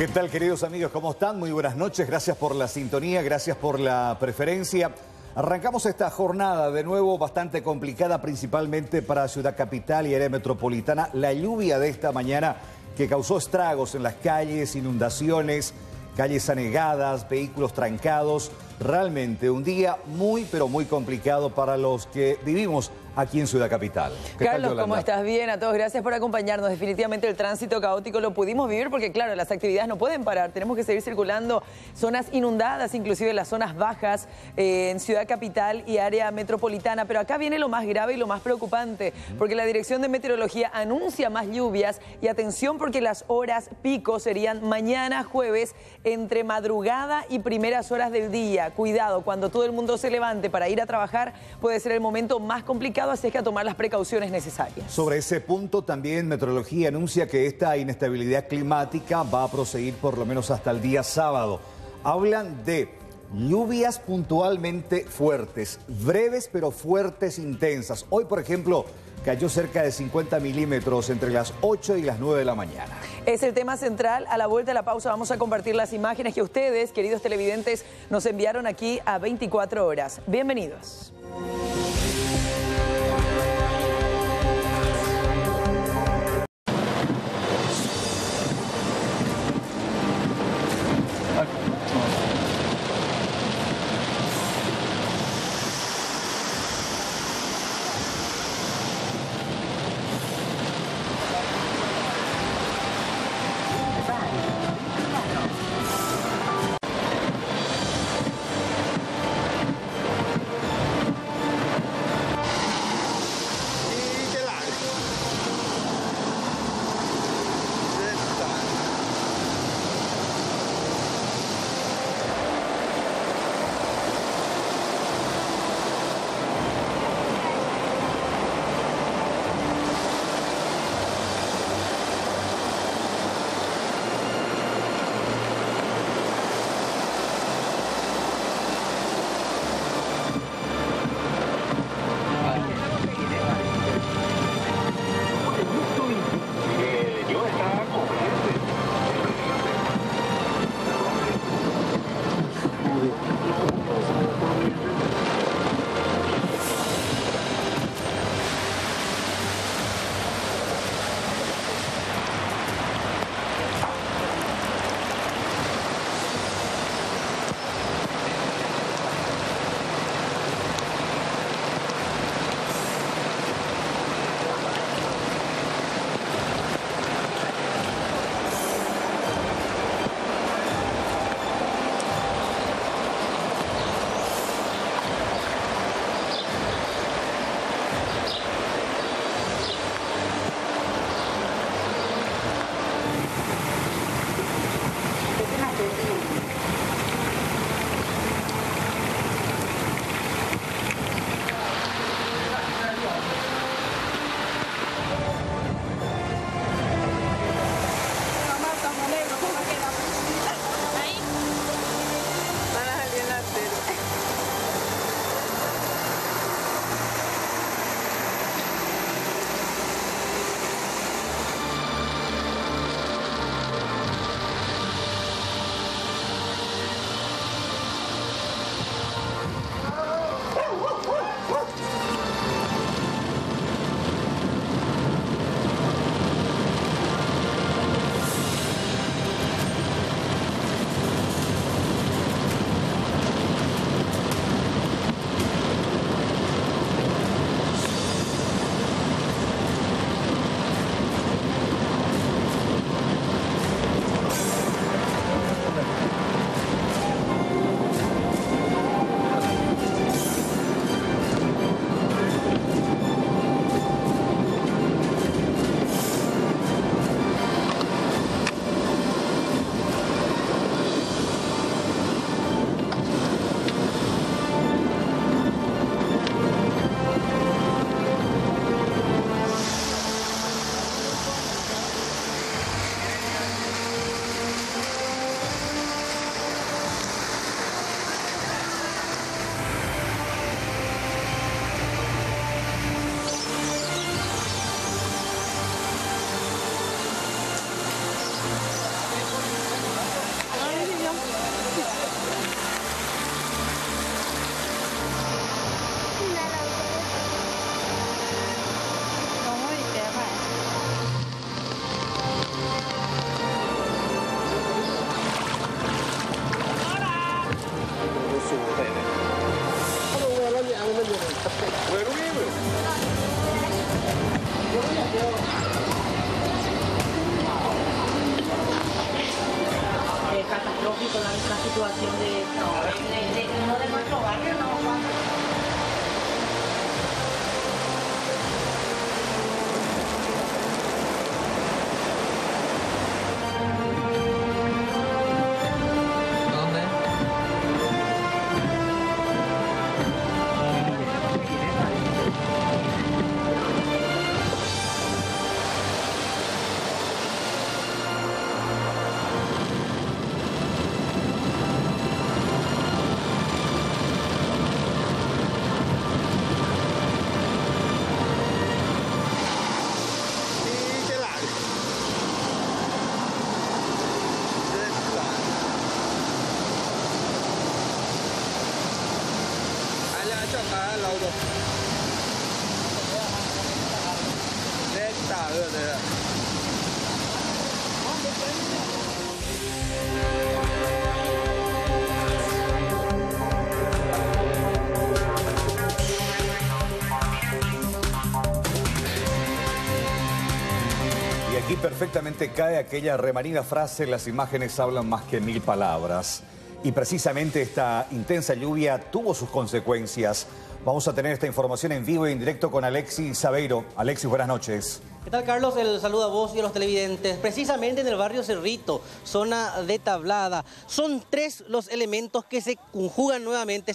¿Qué tal, queridos amigos? ¿Cómo están? Muy buenas noches. Gracias por la sintonía, gracias por la preferencia. Arrancamos esta jornada de nuevo bastante complicada, principalmente para Ciudad Capital y área metropolitana. La lluvia de esta mañana que causó estragos en las calles, inundaciones, calles anegadas, vehículos trancados. Realmente un día muy, pero muy complicado para los que vivimos aquí en Ciudad Capital. Carlos, ¿cómo estás? Bien, a todos gracias por acompañarnos. Definitivamente el tránsito caótico lo pudimos vivir porque, claro, las actividades no pueden parar. Tenemos que seguir circulando zonas inundadas, inclusive las zonas bajas en Ciudad Capital y área metropolitana. Pero acá viene lo más grave y lo más preocupante, porque la Dirección de Meteorología anuncia más lluvias y atención porque las horas pico serían mañana jueves entre madrugada y primeras horas del día. Cuidado, cuando todo el mundo se levante para ir a trabajar puede ser el momento más complicado, así es que a tomar las precauciones necesarias. Sobre ese punto también Meteorología anuncia que esta inestabilidad climática va a proseguir por lo menos hasta el día sábado. Hablan de lluvias puntualmente fuertes, breves pero fuertes, intensas. Hoy, por ejemplo, cayó cerca de 50 milímetros entre las 8 y las 9 de la mañana. Es el tema central. A la vuelta de la pausa vamos a compartir las imágenes que ustedes, queridos televidentes, nos enviaron aquí a 24 horas. Bienvenidos. situación de uno de nuestro barrio, ¿no? Y aquí perfectamente cae aquella remarida frase: las imágenes hablan más que 1000 palabras. Y precisamente esta intensa lluvia tuvo sus consecuencias. Vamos a tener esta información en vivo y en directo con Alexis Sabeiro. Alexis, buenas noches. ¿Qué tal, Carlos? El saludo a vos y a los televidentes. Precisamente en el barrio Cerrito, zona de Tablada, son 3 los elementos que se conjugan nuevamente,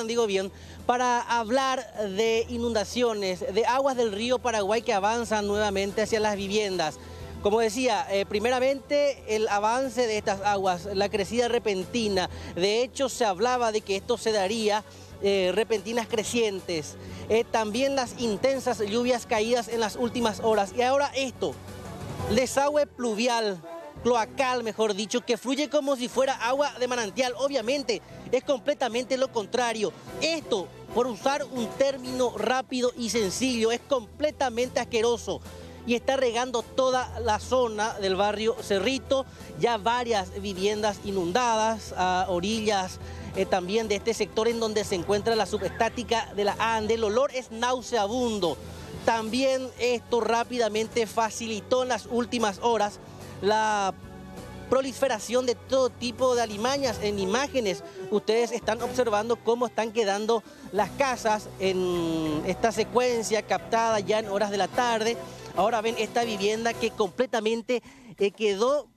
para hablar de inundaciones, de aguas del río Paraguay que avanzan nuevamente hacia las viviendas. Como decía, primeramente el avance de estas aguas, la crecida repentina. De hecho, se hablaba de que esto se daría repentinas crecientes. También las intensas lluvias caídas en las últimas horas. Y ahora esto, desagüe pluvial, cloacal mejor dicho, que fluye como si fuera agua de manantial. Obviamente es completamente lo contrario. Esto, por usar un término rápido y sencillo, es completamente asqueroso. Y está regando toda la zona del barrio Cerrito, ya varias viviendas inundadas a orillas también de este sector en donde se encuentra la subestática de la ANDE. El olor es nauseabundo. También esto rápidamente facilitó en las últimas horas la proliferación de todo tipo de alimañas. En imágenes ustedes están observando cómo están quedando las casas en esta secuencia captada ya en horas de la tarde. Ahora ven esta vivienda que completamente quedó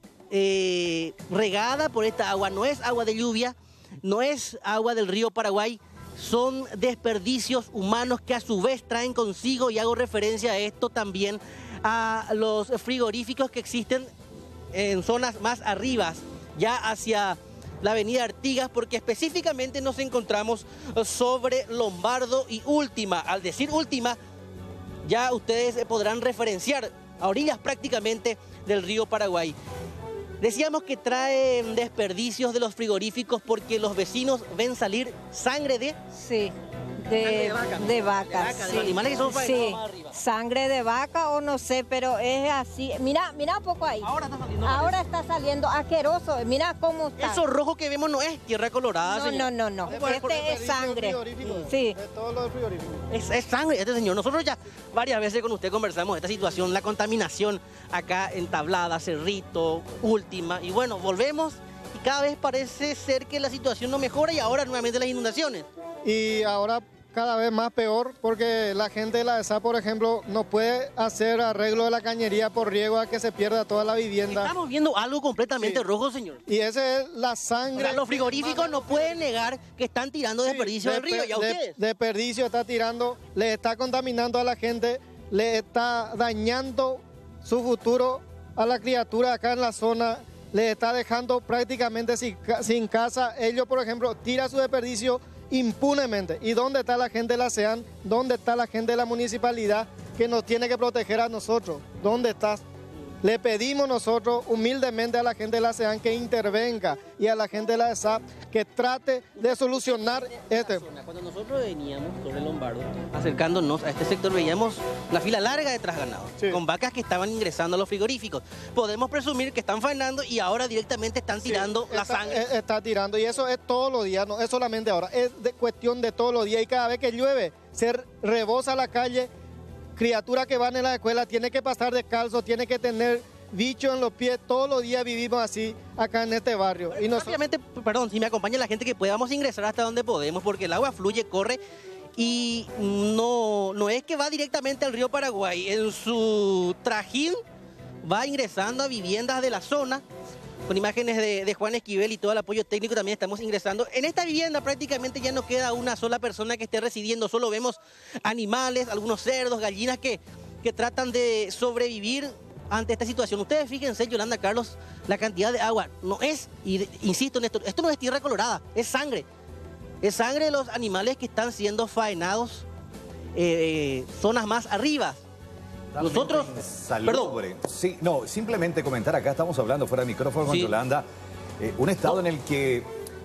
regada por esta agua. No es agua de lluvia, no es agua del río Paraguay, son desperdicios humanos que a su vez traen consigo, y hago referencia a esto también, a los frigoríficos que existen en zonas más arriba, ya hacia la avenida Artigas, porque específicamente nos encontramos sobre Lombardo y Última. Al decir Última, ya ustedes podrán referenciar a orillas prácticamente del río Paraguay. Decíamos que traen desperdicios de los frigoríficos porque los vecinos ven salir sangre de... Sí, de vaca, sí. De animales que son sí, más arriba. Sangre de vaca o no sé, pero es así. Mira un poco ahí. Ahora está saliendo. Ahora está saliendo asqueroso. Mira cómo está. Eso rojo que vemos no es tierra colorada, señor. No. Este es sangre. Sí. De todo lo del frigorífico. Es sangre, señor. Nosotros ya varias veces con usted conversamos de esta situación, la contaminación acá en Tablada, Cerrito, Última. Y bueno, volvemos y cada vez parece ser que la situación no mejora, y ahora nuevamente las inundaciones. Y ahora cada vez más peor, porque la gente de la ESA, por ejemplo, no puede hacer arreglo de la cañería por riesgo a que se pierda toda la vivienda. Estamos viendo algo completamente rojo, señor. Y esa es la sangre. O sea, los frigoríficos no pueden negar que están tirando desperdicio del río. ¿Y a ustedes? Desperdicio está tirando, le está contaminando a la gente, le está dañando su futuro a la criatura acá en la zona, le está dejando prácticamente sin casa. Ellos, por ejemplo, tiran su desperdicio impunemente. ¿Y dónde está la gente de la SEAN? ¿Dónde está la gente de la municipalidad que nos tiene que proteger a nosotros? ¿Dónde estás? Le pedimos nosotros humildemente a la gente de la SEAN que intervenga, y a la gente de la ESAP que trate de solucionar este. Cuando nosotros veníamos sobre Lombardo, acercándonos a este sector, veíamos una fila larga de trasganados, sí, con vacas que estaban ingresando a los frigoríficos. Podemos presumir que están faenando y ahora directamente están tirando la sangre. Está tirando, y eso es todos los días, no es solamente ahora, es cuestión de todos los días, y cada vez que llueve se rebosa la calle. Criatura que van en la escuela tiene que pasar descalzo, tiene que tener bicho en los pies, todos los días vivimos así acá en este barrio. Y Rápidamente, perdón, si me acompaña la gente que pueda, vamos a ingresar hasta donde podemos, porque el agua fluye, corre, y no es que va directamente al río Paraguay. En su trajín va ingresando a viviendas de la zona. Con imágenes de Juan Esquivel y todo el apoyo técnico también estamos ingresando. En esta vivienda prácticamente ya no queda una sola persona que esté residiendo, solo vemos animales, algunos cerdos, gallinas que tratan de sobrevivir ante esta situación. Ustedes fíjense, Yolanda, Carlos, la cantidad de agua no es, y insisto en esto no es tierra colorada, es sangre. Es sangre de los animales que están siendo faenados zonas más arriba. Nosotros, Salubre. Sí, no, simplemente comentar, acá estamos hablando fuera de micrófono con Yolanda, un estado en el que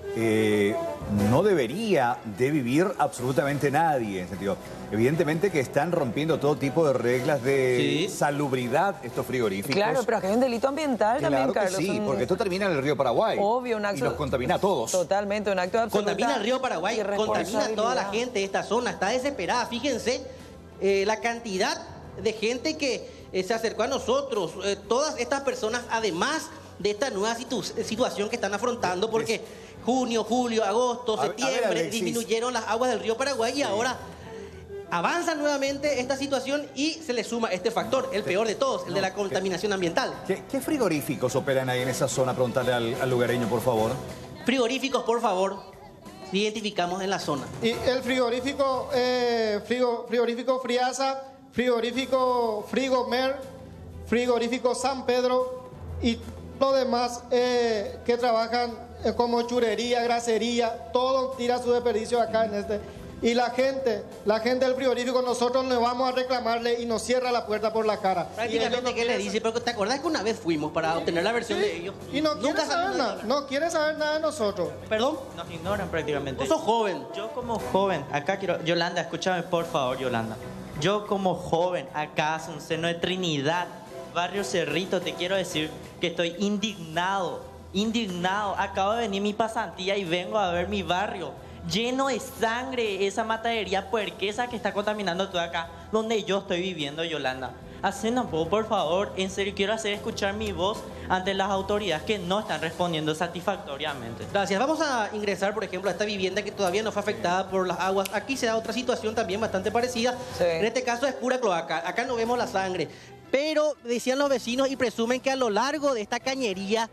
no debería de vivir absolutamente nadie, en sentido, evidentemente que están rompiendo todo tipo de reglas de salubridad estos frigoríficos. Claro, pero acá hay un delito ambiental también, Carlos. Sí, porque esto termina en el río Paraguay. Obvio, un acto. Y nos contamina a todos. Totalmente, un acto de absoluta contamina el río Paraguay, contamina a toda la gente de esta zona, está desesperada. Fíjense la cantidad de gente que se acercó a nosotros, todas estas personas, además de esta nueva situación que están afrontando, porque junio, julio, agosto, septiembre, disminuyeron las aguas del río Paraguay y ahora avanza nuevamente esta situación y se le suma este factor, el peor de todos, el de la contaminación ambiental. ¿Qué frigoríficos operan ahí en esa zona? Preguntarle al lugareño, por favor. Frigoríficos, por favor, identificamos en la zona. Y el frigorífico, frigorífico Friasa, frigorífico Frigomer, frigorífico San Pedro y lo demás que trabajan como churería, grasería, todo tira su desperdicio acá en este. Y la gente del frigorífico, nosotros le vamos a reclamarle y nos cierra la puerta por la cara. Prácticamente, ¿qué le dice? Pero ¿te acordás que una vez fuimos para obtener la versión de ellos? Y no quiere saber nada, no quiere saber nada de nosotros. ¿Perdón? Nos ignoran prácticamente. Vos sos joven. Yo como joven, acá quiero... Yolanda, escúchame por favor, Yolanda. Yo como joven, acá en seno de Trinidad, Barrio Cerrito, te quiero decir que estoy indignado. Acabo de venir mi pasantía y vengo a ver mi barrio lleno de sangre, esa matadería puerquesa que está contaminando todo acá, donde yo estoy viviendo, Yolanda. Hacen un poco, por favor, en serio, quiero hacer escuchar mi voz ante las autoridades que no están respondiendo satisfactoriamente. Gracias. Vamos a ingresar, por ejemplo, a esta vivienda que todavía no fue afectada por las aguas. Aquí se da otra situación también bastante parecida. Sí. En este caso es pura cloaca. Acá no vemos la sangre. Pero decían los vecinos y presumen que a lo largo de esta cañería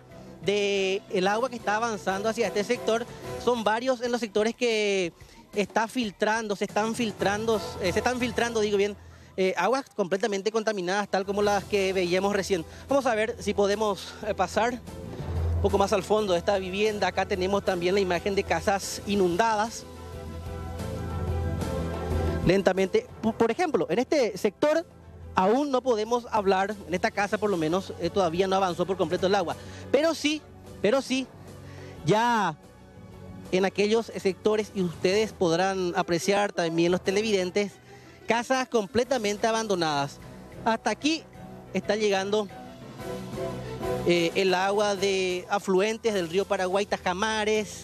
del agua que está avanzando hacia este sector, son varios en los sectores que se están filtrando, digo bien, aguas completamente contaminadas, tal como las que veíamos recién. Vamos a ver si podemos pasar un poco más al fondo de esta vivienda. Acá tenemos también la imagen de casas inundadas. Lentamente, por ejemplo, en este sector aún no podemos hablar, en esta casa por lo menos todavía no avanzó por completo el agua. Pero sí, ya en aquellos sectores, y ustedes podrán apreciar también los televidentes, casas completamente abandonadas. Hasta aquí está llegando el agua de afluentes del río Paraguay, Tajamares,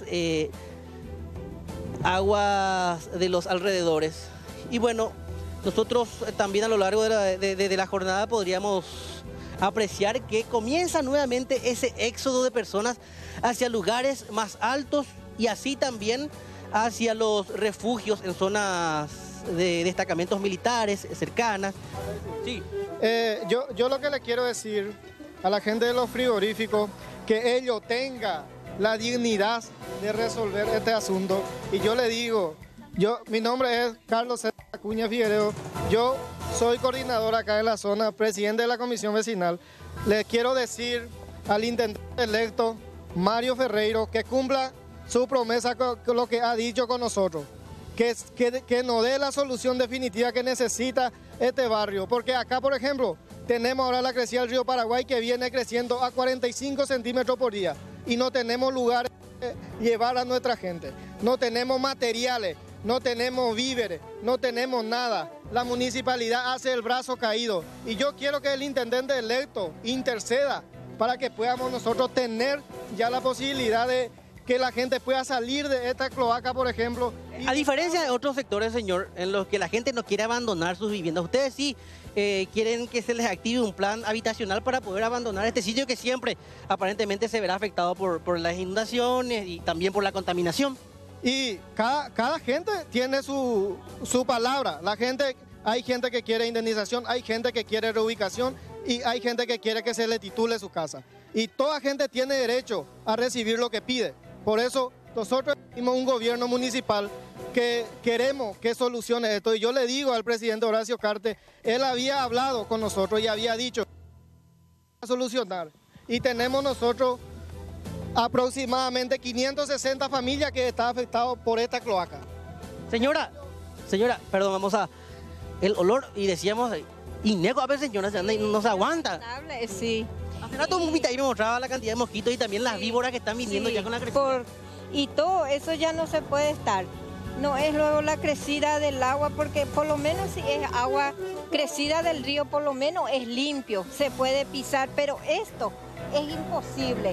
aguas de los alrededores. Y bueno, nosotros también a lo largo de la jornada podríamos apreciar que comienza nuevamente ese éxodo de personas hacia lugares más altos y así también hacia los refugios en zonas de destacamentos militares cercanas. Sí. Yo lo que le quiero decir a la gente de los frigoríficos, que ellos tengan la dignidad de resolver este asunto. Y yo le digo, mi nombre es Carlos Acuña Figueredo, yo soy coordinador acá en la zona, presidente de la comisión vecinal. Le quiero decir al intendente electo Mario Ferreiro que cumpla su promesa con lo que ha dicho con nosotros, que nos dé la solución definitiva que necesita este barrio, porque acá, por ejemplo, tenemos ahora la crecida del río Paraguay que viene creciendo a 45 centímetros por día y no tenemos lugares para llevar a nuestra gente, no tenemos materiales, no tenemos víveres, no tenemos nada. La municipalidad hace el brazo caído y yo quiero que el intendente electo interceda para que podamos nosotros tener ya la posibilidad de que la gente pueda salir de esta cloaca, por ejemplo. A diferencia de otros sectores, señor, en los que la gente no quiere abandonar sus viviendas, ustedes sí quieren que se les active un plan habitacional para poder abandonar este sitio que siempre aparentemente se verá afectado por las inundaciones y también por la contaminación. Y cada gente tiene su palabra. Hay gente que quiere indemnización, hay gente que quiere reubicación y hay gente que quiere que se le titule su casa. Y toda gente tiene derecho a recibir lo que pide. Por eso nosotros tenemos un gobierno municipal que queremos que solucione esto. Y yo le digo al presidente Horacio Cartes, él había hablado con nosotros y había dicho a solucionar. Y tenemos nosotros aproximadamente 560 familias que están afectadas por esta cloaca. Señora, perdón, vamos a... El olor, y decíamos, y nego a veces, señora, no se aguanta. Sí. Hace rato un ahí me mostraba la cantidad de mosquitos y también las víboras que están viniendo ya con la crecida. Y todo eso ya no se puede estar. No es luego la crecida del agua, porque por lo menos si es agua crecida del río, por lo menos es limpio, se puede pisar, pero esto es imposible.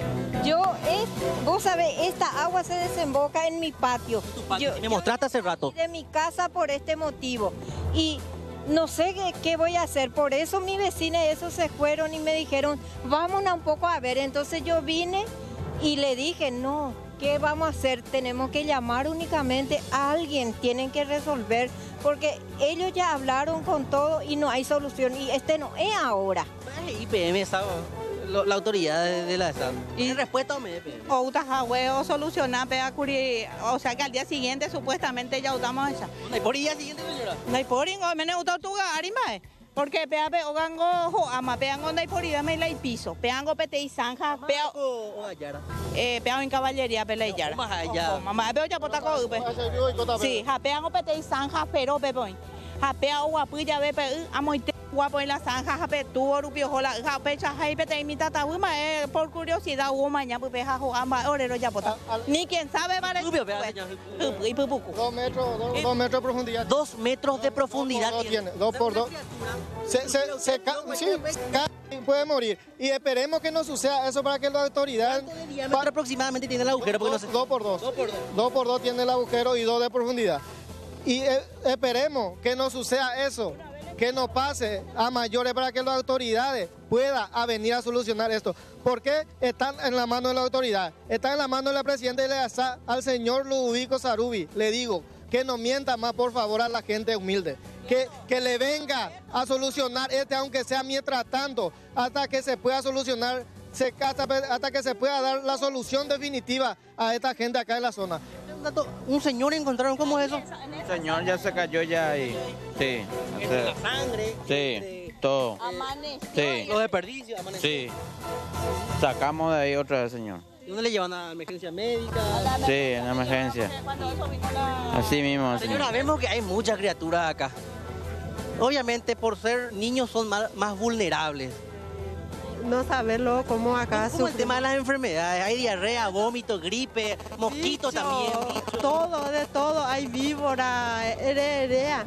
Vos sabés, esta agua se desemboca en mi patio. Me mostraste hace rato. De mi casa por este motivo. Y no sé qué voy a hacer. Por eso mi vecina y esos se fueron y me dijeron, vámonos un poco a ver. Entonces yo vine y le dije, no, ¿qué vamos a hacer? Tenemos que llamar únicamente a alguien, tienen que resolver, porque ellos ya hablaron con todo y no hay solución. Y no es ahora. IPM estaba... La autoridad de la ESA. ¿Y respuesta o me o solucionar, o sea que al día siguiente supuestamente ya usamos esa. ¿No hay por día siguiente, señora? No hay por ingo, me gusta tu garima, porque peabe ogango ama peango no hay por día me la piso, peango pete y zanja, peango en caballería pelayara. Mamá veo ya potaco upe. Sí, peango pete y zanja pero beboy. Japea guapuya bepe amoite guapo en la zanja jape tu rubio jola japecha jaipete imita tauma por curiosidad hubo mañana pues peja jugamba orero ya pota ni quien sabe vale y pupuco 2 metros de profundidad. 2 metros de profundidad tiene 2 por 2. Puede morir. Y esperemos que no suceda eso para que las autoridades... ¿Cuánto de diámetro aproximadamente tiene el agujero? 2 por 2. 2 por 2 tiene el agujero y 2 de profundidad. Y esperemos que no suceda eso, que no pase a mayores para que las autoridades puedan venir a solucionar esto. Porque están en la mano de la autoridad, están en la mano de la presidenta de la ESA, al señor Ludovico Sarubi. Le digo que no mienta más, por favor, a la gente humilde. Que le venga a solucionar aunque sea mientras tanto, hasta que se pueda solucionar, hasta que se pueda dar la solución definitiva a esta gente acá en la zona. Un señor encontraron, ¿cómo es eso? El señor ya se cayó ya ahí. Sí. La sangre. Sí, todo. Sí. Los desperdicios. Sí. Sacamos de ahí otra vez, señor. ¿Y dónde le llevan a emergencia médica? Sí, en emergencia. Así mismo. Señora, vemos que hay muchas criaturas acá. Obviamente, por ser niños son más vulnerables. No saberlo cómo acá... ¿Cómo el tema de las enfermedades? Hay diarrea, vómito, gripe, mosquitos también. Todo, de todo. Hay víbora, heredea.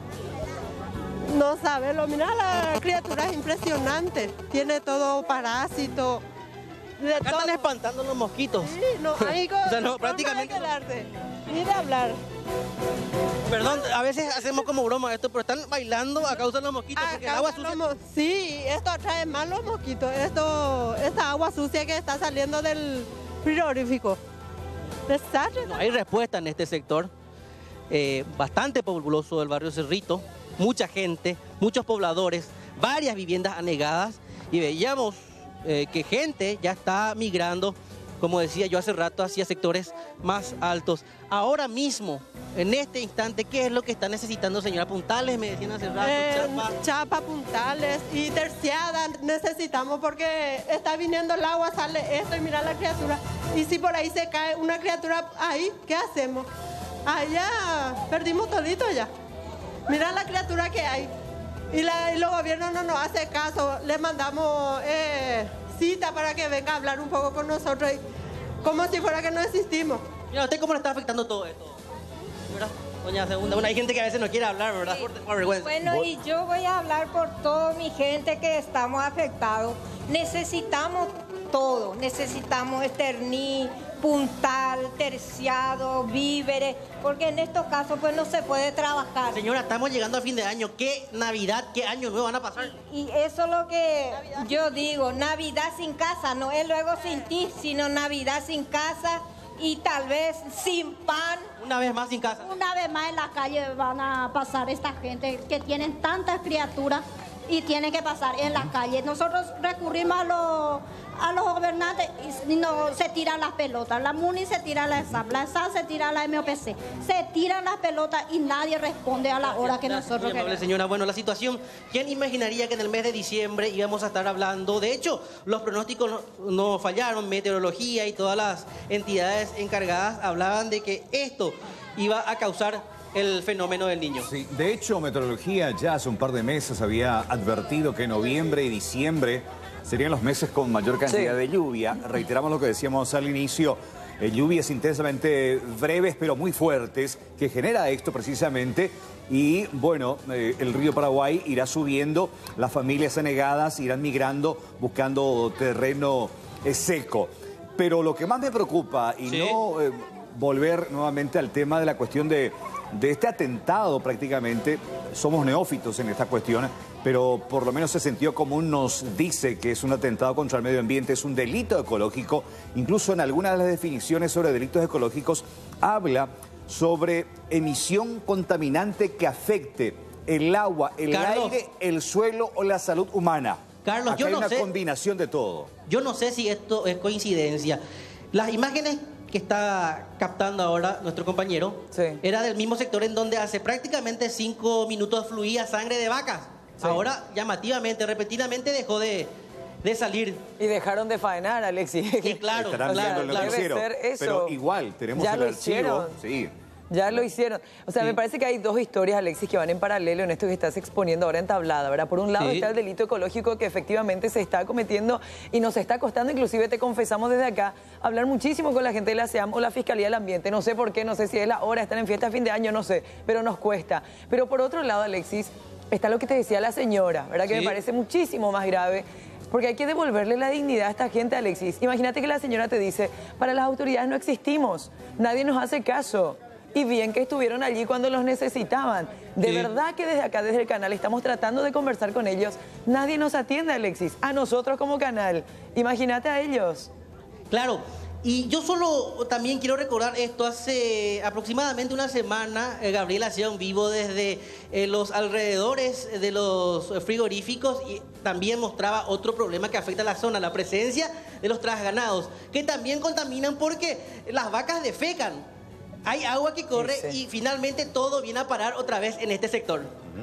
No saberlo. Mira, la criatura es impresionante. Tiene todo parásito. Acá están espantando los mosquitos. Sí, no hay cosas. O sea, no, prácticamente... Ni de hablar. Perdón, a veces hacemos como broma esto, pero están bailando a causa de los mosquitos. Porque el agua sucia... Sí, esto atrae más los mosquitos. Esta agua sucia que está saliendo del frigorífico. Desastre. No hay respuesta en este sector. Bastante populoso del barrio Cerrito. Mucha gente, muchos pobladores, varias viviendas anegadas. Y veíamos que gente ya está migrando, como decía yo hace rato, hacia sectores más altos. Ahora mismo, en este instante, ¿qué es lo que está necesitando, señora? Puntales, me decían hace rato, chapa, puntales y terciada necesitamos porque está viniendo el agua, sale esto y mira la criatura. Y si por ahí se cae una criatura ahí, ¿qué hacemos? Allá perdimos todito ya. Mira la criatura que hay. Y los gobiernos no nos hacen caso, les mandamos cita para que venga a hablar un poco con nosotros, como si fuera que no existimos. Mira, ¿usted cómo le está afectando todo esto? ¿Verdad? Doña Segunda, bueno, hay gente que a veces no quiere hablar, ¿verdad? Sí. Por vergüenza. Bueno, y yo voy a hablar por toda mi gente que estamos afectados. Necesitamos todo, necesitamos esterní, puntal, terciado, víveres, porque en estos casos pues no se puede trabajar. Señora, estamos llegando a fin de año. ¿Qué Navidad, qué año nuevo van a pasar? Y eso es lo que yo digo, Navidad sin casa, no es luego sin ti, sino Navidad sin casa y tal vez sin pan. Una vez más sin casa. Una vez más en la calle van a pasar esta gente que tienen tantas criaturas y tienen que pasar en la calle. Nosotros recurrimos a los gobernantes y no, se tiran las pelotas. La MUNI se tira la SAP se tira la MOPC. Se tiran las pelotas y nadie responde a la hora que nosotros queremos. Señora, bueno, la situación, ¿quién imaginaría que en el mes de diciembre íbamos a estar hablando? De hecho, los pronósticos no fallaron, meteorología y todas las entidades encargadas hablaban de que esto iba a causar el fenómeno del niño. Sí, de hecho, meteorología ya hace un par de meses había advertido que noviembre y diciembre serían los meses con mayor cantidad de lluvia. Reiteramos lo que decíamos al inicio, lluvias intensamente breves pero muy fuertes, que genera esto precisamente. Y bueno, el río Paraguay irá subiendo, las familias anegadas irán migrando, buscando terreno seco. Pero lo que más me preocupa, y no volver nuevamente al tema de la cuestión de este atentado prácticamente, somos neófitos en esta cuestión, pero por lo menos el sentido común nos dice que es un atentado contra el medio ambiente, es un delito ecológico. Incluso en algunas de las definiciones sobre delitos ecológicos habla sobre emisión contaminante que afecte el agua, el aire, el suelo o la salud humana. Carlos, Acá hay una combinación de todo. Yo no sé si esto es coincidencia. Las imágenes que está captando ahora nuestro compañero era del mismo sector en donde hace prácticamente 5 minutos fluía sangre de vacas. Ahora, llamativamente, repentinamente dejó de salir. Y dejaron de faenar, Alexis. Sí, claro. Estarán viendo el noticiero. Debe ser eso. Pero igual, tenemos ya el lo archivo. Hicieron. Sí. Ya lo hicieron. O sea, me parece que hay dos historias, Alexis, que van en paralelo en esto que estás exponiendo ahora en Tablada, ¿verdad? Por un lado está el delito ecológico que efectivamente se está cometiendo y nos está costando, inclusive te confesamos desde acá, hablar muchísimo con la gente de la SEAM o la Fiscalía del Ambiente. No sé por qué, no sé si es la hora, están en fiesta de fin de año, no sé, pero nos cuesta. Pero por otro lado, Alexis, está lo que te decía la señora, ¿verdad? Que me parece muchísimo más grave. Porque hay que devolverle la dignidad a esta gente, Alexis. Imagínate que la señora te dice, para las autoridades no existimos, nadie nos hace caso. Y bien que estuvieron allí cuando los necesitaban. De verdad que desde acá, desde el canal, estamos tratando de conversar con ellos. Nadie nos atiende, Alexis. A nosotros como canal. Imagínate a ellos. Claro. Y yo solo también quiero recordar esto. Hace aproximadamente una semana, Gabriel hacía un vivo desde los alrededores de los frigoríficos y también mostraba otro problema que afecta a la zona, la presencia de los trasganados, que también contaminan porque las vacas defecan. Hay agua que corre y finalmente todo viene a parar otra vez en este sector.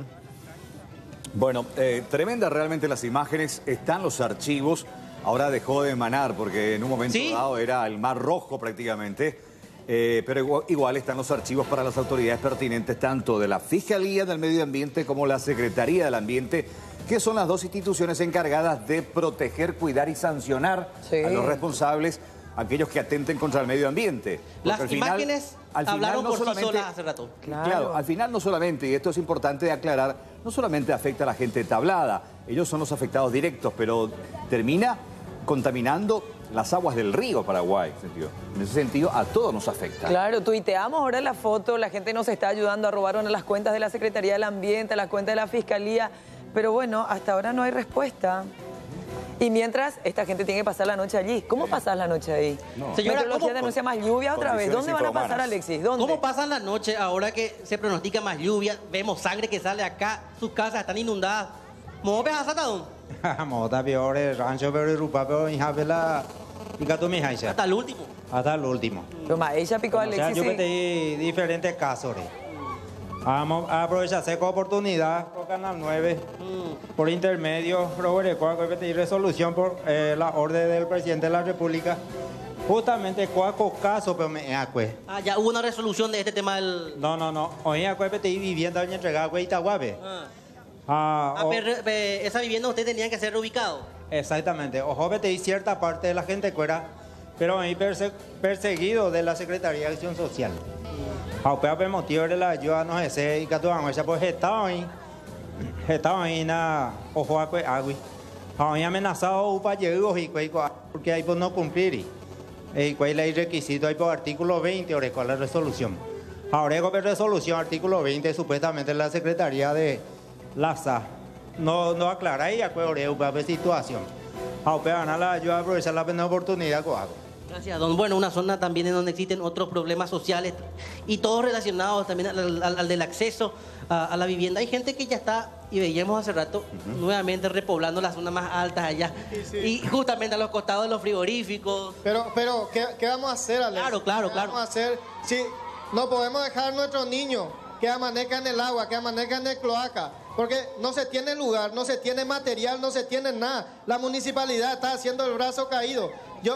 Bueno, tremenda realmente las imágenes, están los archivos, ahora dejó de emanar porque en un momento dado era el Mar Rojo prácticamente, pero igual están los archivos para las autoridades pertinentes tanto de la Fiscalía del Medio Ambiente como la Secretaría del Ambiente, que son las dos instituciones encargadas de proteger, cuidar y sancionar a los responsables, aquellos que atenten contra el medio ambiente. Las imágenes hablaron por sí solas hace rato. Claro, al final no solamente, y esto es importante de aclarar, no solamente afecta a la gente de Tablada, ellos son los afectados directos, pero termina contaminando las aguas del río Paraguay. En ese sentido, a todos nos afecta. Claro, tuiteamos ahora la foto, la gente nos está ayudando a robar a las cuentas de la Secretaría del Ambiente, a las cuentas de la Fiscalía, pero bueno, hasta ahora no hay respuesta. Y mientras, esta gente tiene que pasar la noche allí. ¿Cómo pasas la noche ahí? No. Señora, Meteorología denuncia más lluvia otra vez. ¿Dónde van a pasar, Alexis? ¿Dónde? ¿Cómo pasan la noche ahora que se pronostica más lluvia? Vemos sangre que sale acá, sus casas están inundadas. ¿Cómo ves a Satadón? Hasta el último. Hasta el último. Ella picó a Alexis. O sea, yo que te di diferentes casos. Vamos a aprovechar esa oportunidad por Canal 9, por intermedio, y resolución por la orden del presidente de la República. Justamente, cuatro casos, pero me acue. Ya hubo una resolución de este tema del... No. Hoy acue pedí vivienda en entregada a Itaguape. Esa vivienda ustedes tenían que ser reubicados. Exactamente. Ojo, pedí cierta parte de la gente fuera, pero ahí perseguido de la Secretaría de Acción Social. Aunque motivo de la ayuda no sé y que tú vamos a pues estaba ahí na ojo agui. Ahí amenazado upa llegó y porque ahí pues no cumplir. ¿Cuál es el requisito? Hay por artículo 20, ¿cuál es la resolución? Ahora, con la resolución, artículo 20, supuestamente la Secretaría de LAFSA no aclara y acuerdo la situación. Ahora, ganar la ayuda, aprovechar la pena oportunidad que hago. Gracias, don. Bueno, una zona también en donde existen otros problemas sociales y todos relacionados también al del acceso a la vivienda. Hay gente que ya está, y veíamos hace rato, nuevamente repoblando las zonas más altas allá. Sí. Y justamente a los costados de los frigoríficos. Pero ¿qué vamos a hacer, Alex? Claro. ¿Qué vamos a hacer? Sí, no podemos dejar a nuestros niños que amanezcan en el agua, que amanezcan en el cloaca. Porque no se tiene lugar, no se tiene material, no se tiene nada. La municipalidad está haciendo el brazo caído.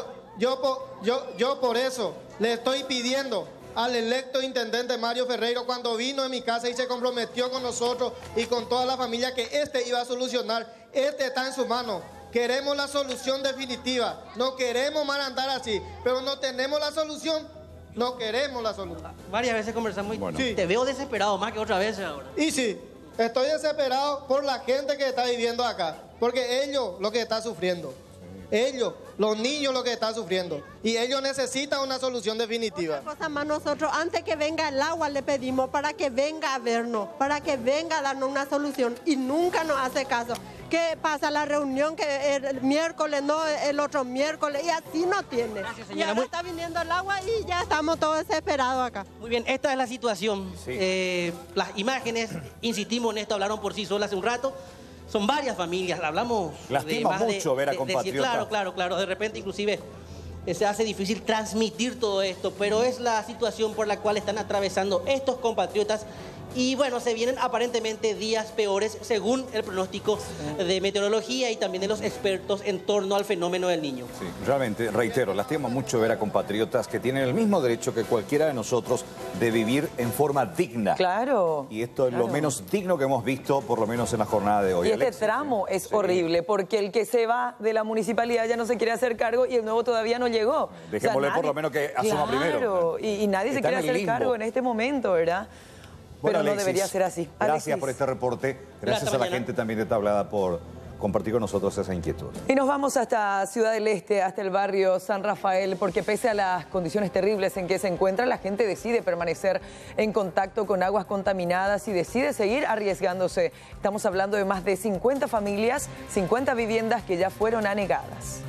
Yo por eso le estoy pidiendo al electo intendente Mario Ferreiro, cuando vino en mi casa y se comprometió con nosotros y con toda la familia que iba a solucionar. Está en su mano. Queremos la solución definitiva. No queremos más andar así, pero no tenemos la solución. No queremos la solución. Varias veces conversamos y sí. Te veo desesperado más que otra vez ahora. Y sí, estoy desesperado por la gente que está viviendo acá, porque ellos lo que están sufriendo. Ellos, los niños, lo que están sufriendo. Y ellos necesitan una solución definitiva. Otra cosa más, nosotros antes que venga el agua le pedimos para que venga a vernos, para que venga a darnos una solución. Y nunca nos hace caso. ¿Qué pasa? La reunión que el miércoles, no el otro miércoles, y así no tiene. Gracias, señora. Y ahora está viniendo el agua y ya estamos todos desesperados acá. Muy bien, esta es la situación. Sí. Las imágenes, insistimos en esto, hablaron por sí solas hace un rato. Son varias familias, hablamos... Lastima mucho ver a compatriotas. Claro, de repente inclusive se hace difícil transmitir todo esto, pero es la situación por la cual están atravesando estos compatriotas. Y bueno, se vienen aparentemente días peores según el pronóstico de meteorología y también de los expertos en torno al fenómeno del Niño. Sí, realmente, reitero, lastima mucho ver a compatriotas que tienen el mismo derecho que cualquiera de nosotros de vivir en forma digna. Claro. Y esto es lo menos digno que hemos visto, por lo menos en la jornada de hoy. Y este tramo es horrible, porque el que se va de la municipalidad ya no se quiere hacer cargo y el nuevo todavía no llegó. Dejémosle por lo menos que asuma primero. Y nadie se quiere hacer cargo en este momento, ¿verdad? Bueno, pero Alexis, no debería ser así. Gracias por este reporte. Gracias a la gente también de Tablada por compartir con nosotros esa inquietud. Y nos vamos hasta Ciudad del Este, hasta el barrio San Rafael, porque pese a las condiciones terribles en que se encuentra, la gente decide permanecer en contacto con aguas contaminadas y decide seguir arriesgándose. Estamos hablando de más de 50 familias, 50 viviendas que ya fueron anegadas.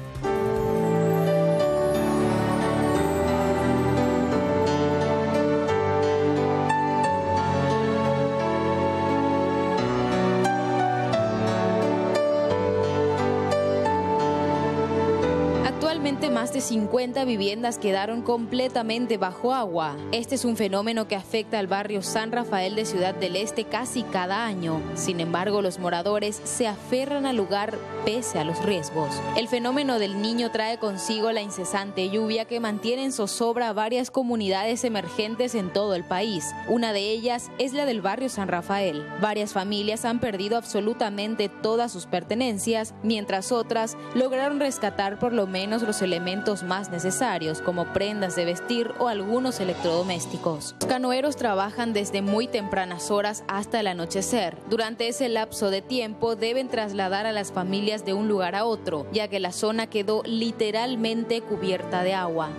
Actualmente más de 50 viviendas quedaron completamente bajo agua. Este es un fenómeno que afecta al barrio San Rafael de Ciudad del Este casi cada año. Sin embargo, los moradores se aferran al lugar pese a los riesgos. El fenómeno del Niño trae consigo la incesante lluvia que mantiene en zozobra a varias comunidades emergentes en todo el país. Una de ellas es la del barrio San Rafael. Varias familias han perdido absolutamente todas sus pertenencias, mientras otras lograron rescatar por lo menos los elementos más necesarios, como prendas de vestir o algunos electrodomésticos. Los canoeros trabajan desde muy tempranas horas hasta el anochecer. Durante ese lapso de tiempo deben trasladar a las familias de un lugar a otro, ya que la zona quedó literalmente cubierta de agua.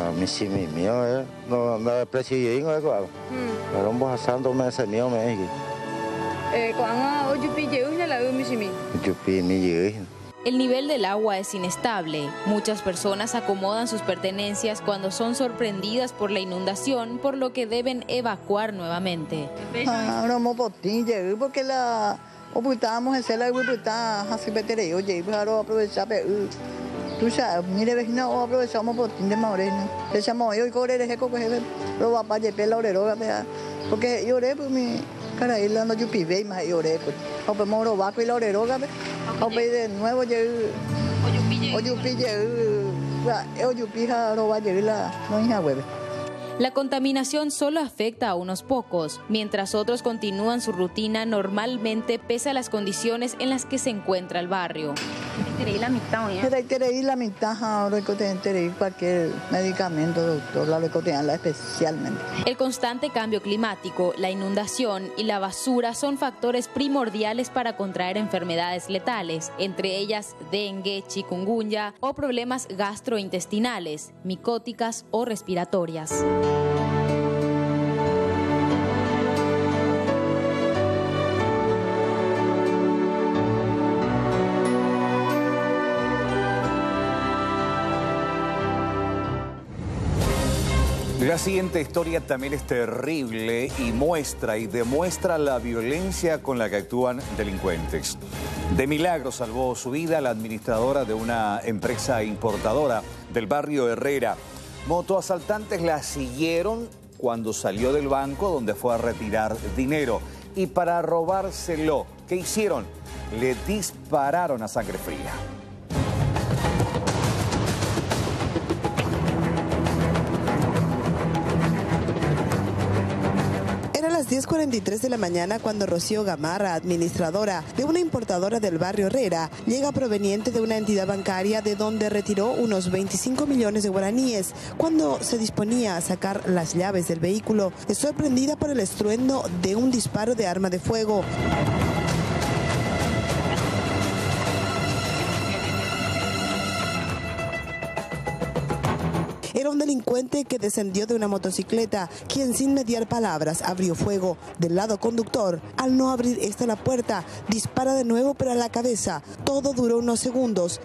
El nivel del agua es inestable. Muchas personas acomodan sus pertenencias cuando son sorprendidas por la inundación, por lo que deben evacuar nuevamente. Porque la ocultábamos el celo y así petereo, aprovechar tú sabes, mire vecina o aprovechamos botín de morena. Le llamamos hoy correr es que lo va para llevar la orero, porque lloré pues mi cara ahí dando yupive y más lloré pues. O pues moro vaco y la orero, o pues de nuevo yo La contaminación solo afecta a unos pocos, mientras otros continúan su rutina normalmente pese a las condiciones en las que se encuentra el barrio. la mitad, ahora que cualquier medicamento, doctor, la lecoteanla especialmente. El constante cambio climático, la inundación y la basura son factores primordiales para contraer enfermedades letales, entre ellas dengue, chikungunya o problemas gastrointestinales, micóticas o respiratorias. La siguiente historia también es terrible y demuestra la violencia con la que actúan delincuentes. De milagro salvó su vida la administradora de una empresa importadora del barrio Herrera. Motoasaltantes la siguieron cuando salió del banco donde fue a retirar dinero. Y para robárselo, ¿qué hicieron? Le dispararon a sangre fría. Eran las 10:43 de la mañana cuando Rocío Gamarra, administradora de una importadora del barrio Herrera, llega proveniente de una entidad bancaria de donde retiró unos 25 millones de guaraníes. Cuando se disponía a sacar las llaves del vehículo, es sorprendida por el estruendo de un disparo de arma de fuego. Era un delincuente que descendió de una motocicleta, quien sin mediar palabras abrió fuego del lado conductor. Al no abrir esta la puerta, dispara de nuevo pero a la cabeza. Todo duró unos segundos.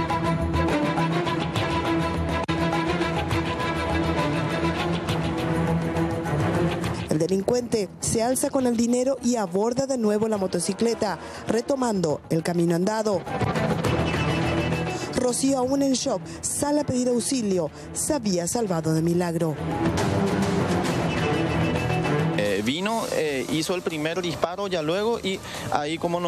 El delincuente se alza con el dinero y aborda de nuevo la motocicleta, retomando el camino andado. Rocío, aún en shock, sale a pedir auxilio. Se había salvado de milagro. Vino, hizo el primer disparo ya luego y ahí como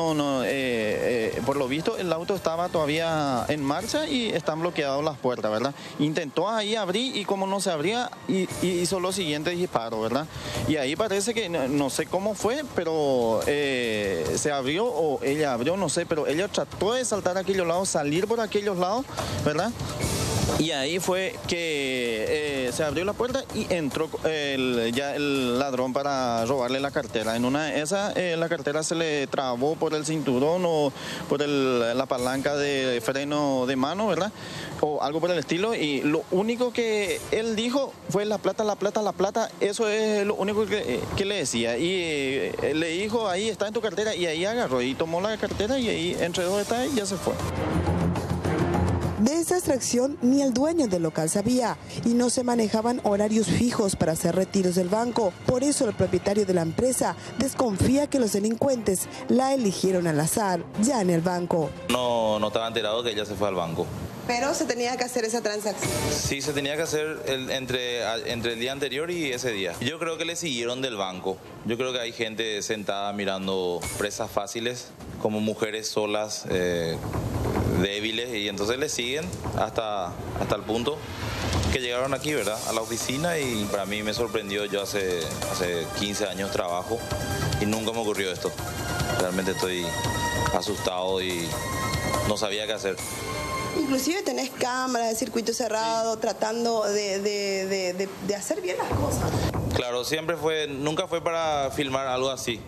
por lo visto el auto estaba todavía en marcha y están bloqueadas las puertas, ¿verdad? Intentó ahí abrir y como no se abría hizo los siguientes disparos, ¿verdad? Y ahí parece que no sé cómo fue, pero se abrió o ella abrió, no sé, pero ella trató de saltar a aquellos lados, salir por aquellos lados, ¿verdad? Y ahí fue que se abrió la puerta y entró ya el ladrón para robarle la cartera. En una de esas, la cartera se le trabó por el cinturón o por la palanca de freno de mano, ¿verdad? O algo por el estilo. Y lo único que él dijo fue la plata, la plata, la plata. Eso es lo único que le decía. Y le dijo, ahí está en tu cartera. Y ahí agarró y tomó la cartera y ahí entre dos está y ya se fue. De esa extracción ni el dueño del local sabía y no se manejaban horarios fijos para hacer retiros del banco. Por eso el propietario de la empresa desconfía que los delincuentes la eligieron al azar ya en el banco. No estaba enterado que ella se fue al banco. Pero se tenía que hacer esa transacción. Sí, se tenía que hacer entre el día anterior y ese día. Yo creo que le siguieron del banco. Yo creo que hay gente sentada mirando presas fáciles, como mujeres solas, débiles, y entonces le siguen hasta el punto que llegaron aquí, ¿verdad? A la oficina, y para mí me sorprendió. Yo hace 15 años trabajo y nunca me ocurrió esto. Realmente estoy asustado y no sabía qué hacer. Inclusive tenés cámaras de circuito cerrado, sí, tratando de hacer bien las cosas. Claro, nunca fue para filmar algo así.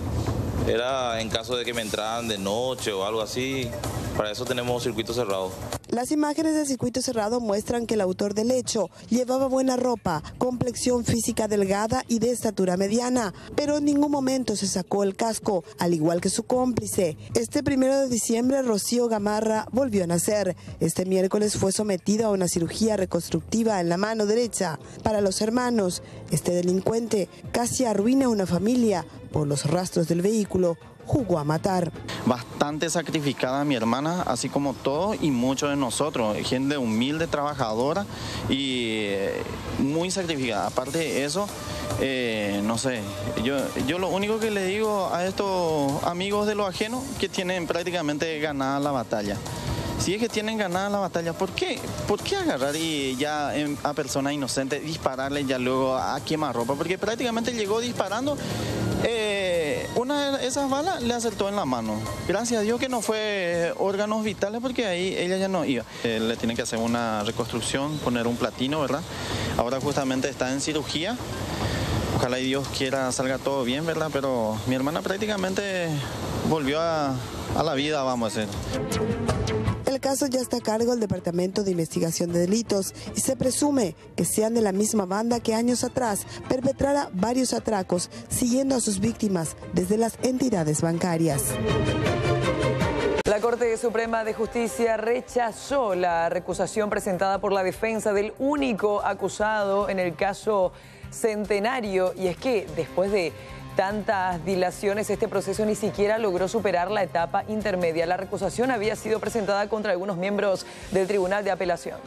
Era en caso de que me entraran de noche o algo así. Para eso tenemos circuito cerrado. Las imágenes del circuito cerrado muestran que el autor del hecho llevaba buena ropa, complexión física delgada y de estatura mediana, pero en ningún momento se sacó el casco, al igual que su cómplice. Este 1 de diciembre, Rocío Gamarra volvió a nacer. Este miércoles fue sometido a una cirugía reconstructiva en la mano derecha. Para los hermanos, este delincuente casi arruina una familia. Por los rastros del vehículo, jugó a matar. Bastante sacrificada mi hermana, así como todos y muchos de nosotros, gente humilde, trabajadora y muy sacrificada. Aparte de eso, no sé, yo lo único que le digo a estos amigos de lo ajeno, que tienen prácticamente ganada la batalla. Si es que tienen ganada la batalla, ¿por qué agarrar y ya a personas inocentes dispararle ya luego a quemarropa? Porque prácticamente llegó disparando Una de esas balas le acertó en la mano. Gracias a Dios que no fue órganos vitales porque ahí ella ya no iba. Le tiene que hacer una reconstrucción, poner un platino, ¿verdad? Ahora justamente está en cirugía. Ojalá y Dios quiera salga todo bien, ¿verdad? Pero mi hermana prácticamente volvió a la vida, vamos a decir. El caso ya está a cargo del Departamento de Investigación de Delitos y se presume que sean de la misma banda que años atrás perpetrara varios atracos siguiendo a sus víctimas desde las entidades bancarias. La Corte Suprema de Justicia rechazó la recusación presentada por la defensa del único acusado en el caso Centenario, y es que después de tantas dilaciones, este proceso ni siquiera logró superar la etapa intermedia. La recusación había sido presentada contra algunos miembros del Tribunal de Apelación.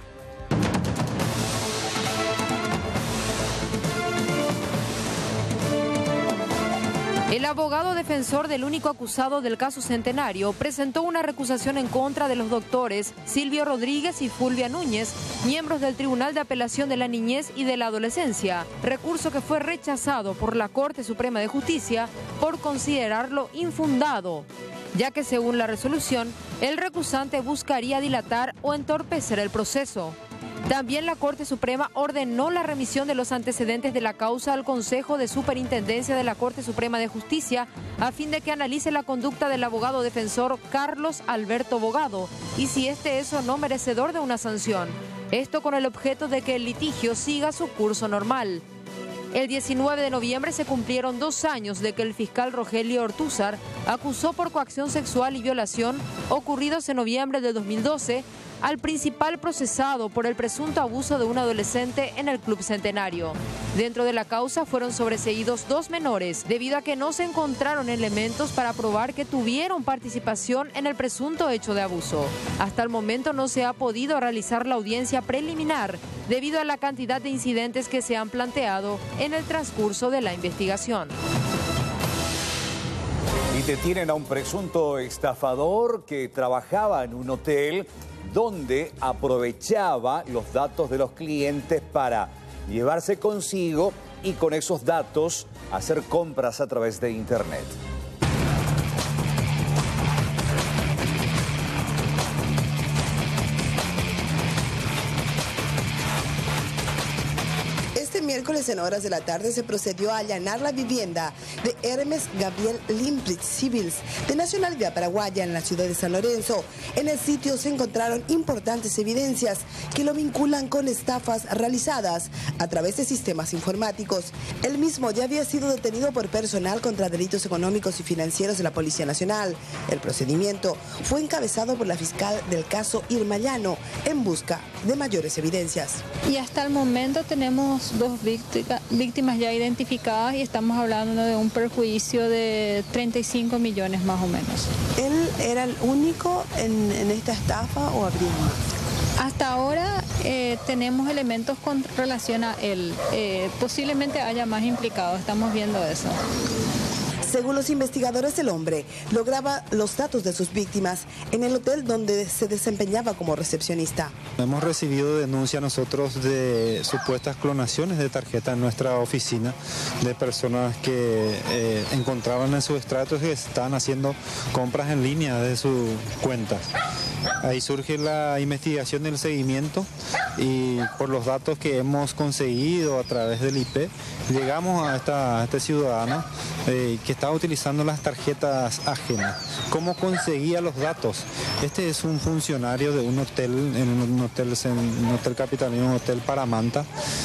El abogado defensor del único acusado del caso Centenario presentó una recusación en contra de los doctores Silvio Rodríguez y Fulvia Núñez, miembros del Tribunal de Apelación de la Niñez y de la Adolescencia, recurso que fue rechazado por la Corte Suprema de Justicia por considerarlo infundado, ya que según la resolución, el recusante buscaría dilatar o entorpecer el proceso. También la Corte Suprema ordenó la remisión de los antecedentes de la causa al Consejo de Superintendencia de la Corte Suprema de Justicia a fin de que analice la conducta del abogado defensor Carlos Alberto Bogado y si este es o no merecedor de una sanción. Esto con el objeto de que el litigio siga su curso normal. El 19 de noviembre se cumplieron 2 años de que el fiscal Rogelio Ortúzar acusó por coacción sexual y violación ocurridos en noviembre de 2012 al principal procesado por el presunto abuso de un adolescente en el Club Centenario. Dentro de la causa fueron sobreseídos 2 menores, debido a que no se encontraron elementos para probar que tuvieron participación en el presunto hecho de abuso. Hasta el momento no se ha podido realizar la audiencia preliminar, debido a la cantidad de incidentes que se han planteado en el transcurso de la investigación. Y detienen a un presunto estafador que trabajaba en un hotel donde aprovechaba los datos de los clientes para llevarse consigo y con esos datos hacer compras a través de Internet. Miércoles en horas de la tarde se procedió a allanar la vivienda de Hermes Gabriel Limprich Civils, de nacionalidad paraguaya, en la ciudad de San Lorenzo. En el sitio se encontraron importantes evidencias que lo vinculan con estafas realizadas a través de sistemas informáticos. El mismo ya había sido detenido por personal contra delitos económicos y financieros de la Policía Nacional. El procedimiento fue encabezado por la fiscal del caso Irma Llano en busca de mayores evidencias. Y hasta el momento tenemos 2 víctimas ya identificadas y estamos hablando de un perjuicio de 35 millones más o menos. ¿Él era el único en esta estafa o habría más? Hasta ahora tenemos elementos con relación a él. Posiblemente haya más implicados, estamos viendo eso. Según los investigadores, el hombre lograba los datos de sus víctimas en el hotel donde se desempeñaba como recepcionista. Hemos recibido denuncias nosotros de supuestas clonaciones de tarjeta en nuestra oficina de personas que encontraban en sus estratos que estaban haciendo compras en línea de sus cuentas. Ahí surge la investigación del seguimiento y por los datos que hemos conseguido a través del IP, llegamos a este ciudadano que estaba utilizando las tarjetas ajenas. ¿Cómo conseguía los datos? Este es un funcionario de un hotel, en un hotel capitalino, un hotel Paramanta.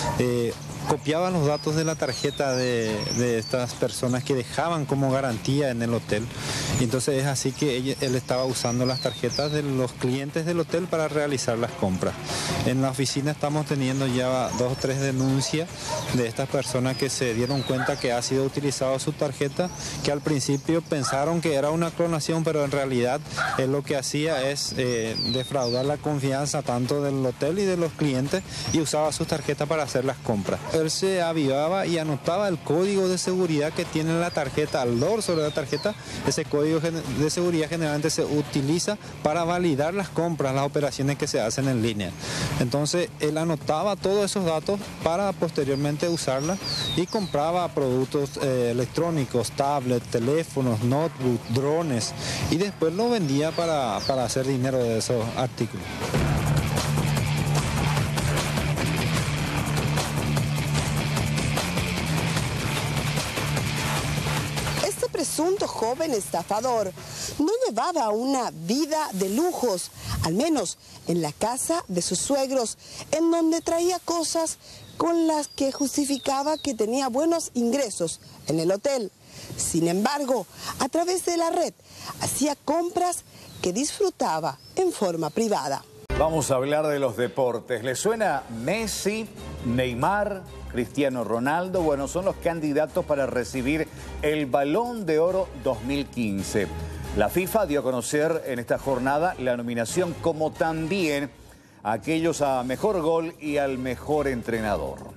Copiaba los datos de la tarjeta de estas personas que dejaban como garantía en el hotel. Y entonces es así que él estaba usando las tarjetas de los clientes del hotel para realizar las compras. En la oficina estamos teniendo ya 2 o 3 denuncias de estas personas que se dieron cuenta que ha sido utilizada su tarjeta, que al principio pensaron que era una clonación, pero en realidad él lo que hacía es defraudar la confianza tanto del hotel y de los clientes y usaba sus tarjetas para hacer las compras. él se avivaba y anotaba el código de seguridad que tiene la tarjeta, al dorso de la tarjeta. Ese código de seguridad generalmente se utiliza para validar las compras, las operaciones que se hacen en línea. Entonces él anotaba todos esos datos para posteriormente usarla y compraba productos electrónicos, tablets, teléfonos, notebooks, drones, y después lo vendía para hacer dinero de esos artículos. Este presunto joven estafador no llevaba una vida de lujos, al menos en la casa de sus suegros, en donde traía cosas con las que justificaba que tenía buenos ingresos en el hotel. Sin embargo, a través de la red, hacía compras que disfrutaba en forma privada. Vamos a hablar de los deportes. ¿Le suena Messi, Neymar, Cristiano Ronaldo? Bueno, son los candidatos para recibir el Balón de Oro 2015. La FIFA dio a conocer en esta jornada la nominación, como también a aquellos a mejor gol y al mejor entrenador.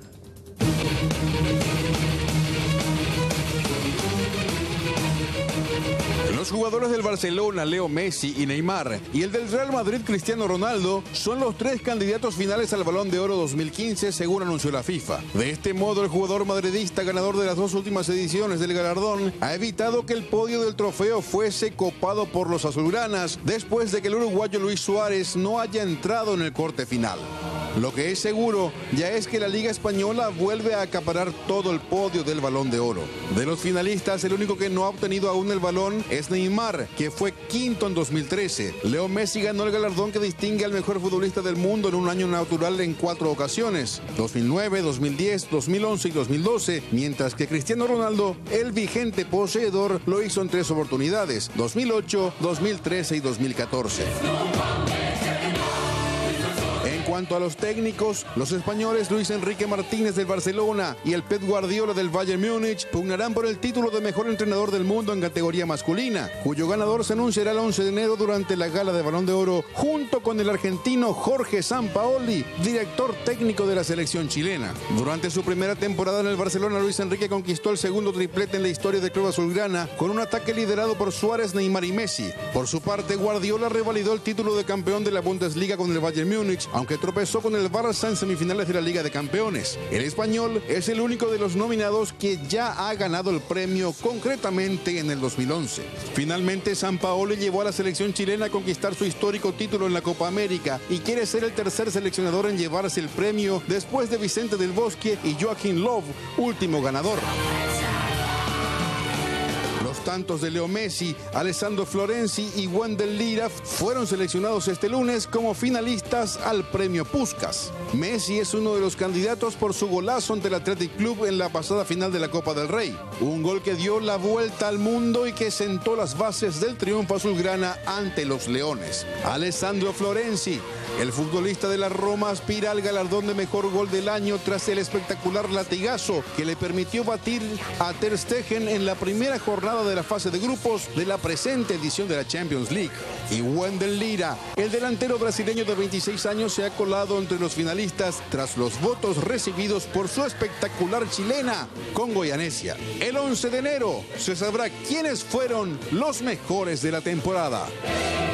Los jugadores del Barcelona, Leo Messi y Neymar, y el del Real Madrid, Cristiano Ronaldo, son los tres candidatos finales al Balón de Oro 2015, según anunció la FIFA. De este modo, el jugador madridista, ganador de las dos últimas ediciones del galardón, ha evitado que el podio del trofeo fuese copado por los azulgranas, después de que el uruguayo Luis Suárez no haya entrado en el corte final. Lo que es seguro ya es que la Liga Española vuelve a acaparar todo el podio del Balón de Oro. De los finalistas, el único que no ha obtenido aún el balón es Neymar, que fue quinto en 2013. Leo Messi ganó el galardón que distingue al mejor futbolista del mundo en un año natural en 4 ocasiones: 2009, 2010, 2011 y 2012, mientras que Cristiano Ronaldo, el vigente poseedor, lo hizo en 3 oportunidades: 2008, 2013 y 2014. En cuanto a los técnicos, los españoles Luis Enrique Martínez del Barcelona y el Pep Guardiola del Bayern Múnich pugnarán por el título de mejor entrenador del mundo en categoría masculina, cuyo ganador se anunciará el 11 de enero durante la gala de Balón de Oro, junto con el argentino Jorge Sampaoli, director técnico de la selección chilena. Durante su primera temporada en el Barcelona, Luis Enrique conquistó el segundo triplete en la historia del club azulgrana, con un ataque liderado por Suárez, Neymar y Messi. Por su parte, Guardiola revalidó el título de campeón de la Bundesliga con el Bayern Múnich, aunque tropezó con el Barça en semifinales de la Liga de Campeones. El español es el único de los nominados que ya ha ganado el premio, concretamente en el 2011. Finalmente, Sampaoli llevó a la selección chilena a conquistar su histórico título en la Copa América y quiere ser el tercer seleccionador en llevarse el premio, después de Vicente del Bosque y Joachim Löw, último ganador. Los tantos de Leo Messi, Alessandro Florenzi y Wendell Lira fueron seleccionados este lunes como finalistas al premio Puskás. Messi es uno de los candidatos por su golazo ante el Athletic Club en la pasada final de la Copa del Rey. Un gol que dio la vuelta al mundo y que sentó las bases del triunfo azulgrana ante los Leones. Alessandro Florenzi, el futbolista de la Roma, aspira al galardón de mejor gol del año tras el espectacular latigazo que le permitió batir a Ter Stegen en la primera jornada de la fase de grupos de la presente edición de la Champions League. Y Wendell Lira, el delantero brasileño de 26 años, se ha colado entre los finalistas tras los votos recibidos por su espectacular chilena con Goyanesia. El 11 de enero se sabrá quiénes fueron los mejores de la temporada.